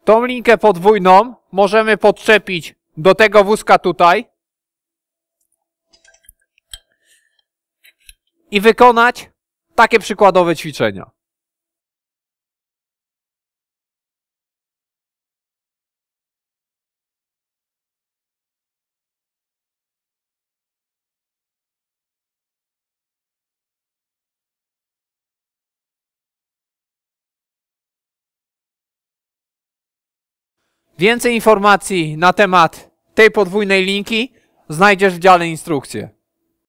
Tą linkę podwójną możemy podczepić do tego wózka tutaj i wykonać takie przykładowe ćwiczenia. Więcej informacji na temat tej podwójnej linki znajdziesz w dziale instrukcje.